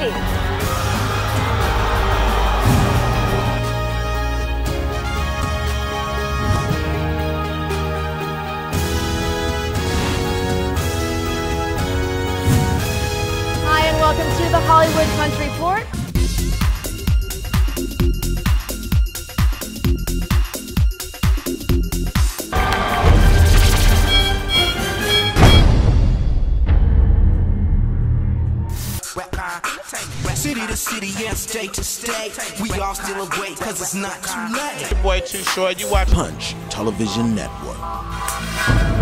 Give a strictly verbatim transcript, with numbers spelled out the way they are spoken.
City. Hi, and welcome to the Hollywood Punch Report. City to city, yeah, state to state. We all still awake, cause it's not too late. Your boy Too Short, you watch Punch Television Network.